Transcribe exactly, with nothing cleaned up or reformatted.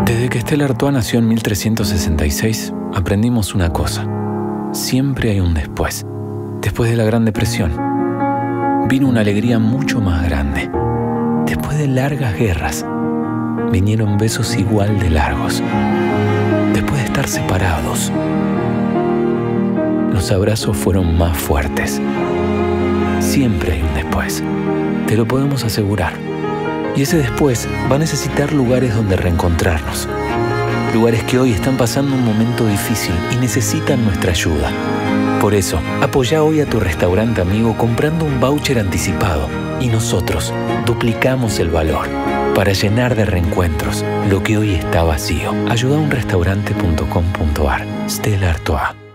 Desde que Stella Artois nació en mil trescientos sesenta y seis, aprendimos una cosa. Siempre hay un después. Después de la Gran Depresión, vino una alegría mucho más grande. Después de largas guerras, vinieron besos igual de largos. Después de estar separados, los abrazos fueron más fuertes. Siempre hay un después. Te lo podemos asegurar. Y ese después va a necesitar lugares donde reencontrarnos. Lugares que hoy están pasando un momento difícil y necesitan nuestra ayuda. Por eso, apoya hoy a tu restaurante amigo comprando un voucher anticipado y nosotros duplicamos el valor para llenar de reencuentros lo que hoy está vacío. ayuda a un restaurante punto com punto ar. Stella Artois.